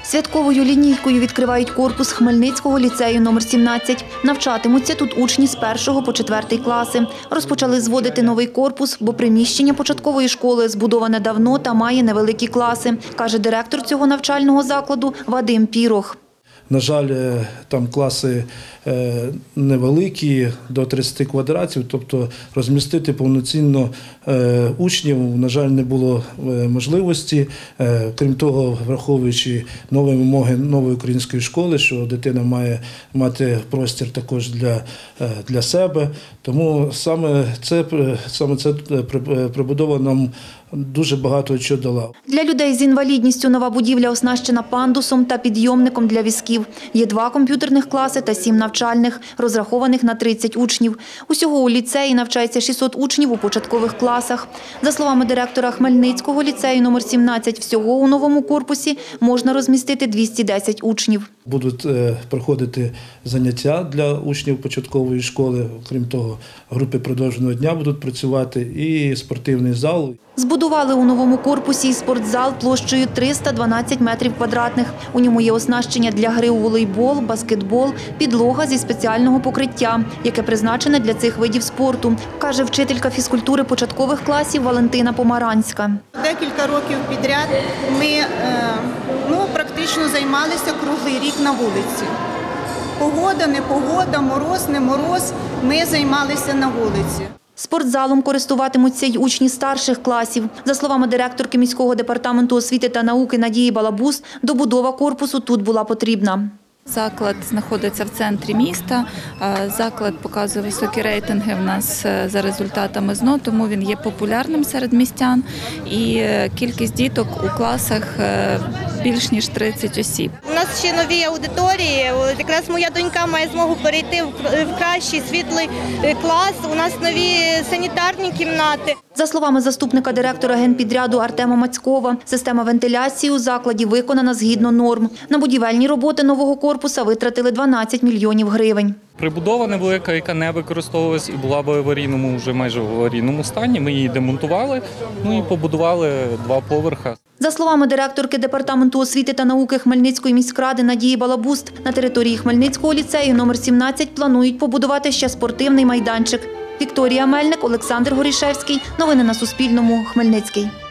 Святковою лінійкою відкривають корпус Хмельницького ліцею номер 17. Навчатимуться тут учні з 1 по 4 класи. Розпочали зводити новий корпус, бо приміщення початкової школи збудоване давно та має невеликі класи, каже директор цього навчального закладу Вадим Пірох. На жаль, там класи невеликі, до 30 квадратів, тобто розмістити повноцінно учнів, на жаль, не було можливості. Крім того, враховуючи нові вимоги нової української школи, що дитина має мати простір також для себе, тому саме це прибудова нам дуже багато чого дала. Для людей з інвалідністю нова будівля оснащена пандусом та підйомником для візків. Є 2 комп'ютерних класи та 7 навчальних, розрахованих на 30 учнів. Усього у ліцеї навчається 600 учнів у початкових класах. За словами директора Хмельницького ліцею номер 17, всього у новому корпусі можна розмістити 210 учнів. Будуть проходити заняття для учнів початкової школи, крім того, групи продовженого дня будуть працювати і спортивний зал. Збудували у новому корпусі і спортзал площею 312 метрів квадратних. У ньому є оснащення для гри у волейбол, баскетбол, підлога зі спеціального покриття, яке призначене для цих видів спорту, каже вчителька фізкультури початкових класів Валентина Помаранська. Декілька років підряд ми практично займалися круглий рік на вулиці. Погода, не погода, мороз, не мороз, ми займалися на вулиці. Спортзалом користуватимуться й учні старших класів. За словами директорки міського департаменту освіти та науки Надії Балабус, добудова корпусу тут була потрібна. Заклад знаходиться в центрі міста, заклад показує високі рейтинги в нас за результатами ЗНО, тому він є популярним серед містян і кількість діток у класах більш ніж 30 осіб. У нас ще нові аудиторії, якраз моя донька має змогу перейти в кращий світлий клас, у нас нові санітарні кімнати. За словами заступника директора генпідряду Артема Мацькова, система вентиляції у закладі виконана згідно норм. На будівельні роботи нового корпуса витратили 12 мільйонів гривень. Прибудова невелика, яка не використовувалась і була в аварійному, вже майже в аварійному стані. Ми її демонтували, і побудували 2 поверха. За словами директорки департаменту освіти та науки Хмельницької міськради Надії Балабус, на території Хмельницького ліцею номер 17 планують побудувати ще спортивний майданчик. Вікторія Мельник, Олександр Горішевський. Новини на Суспільному. Хмельницький.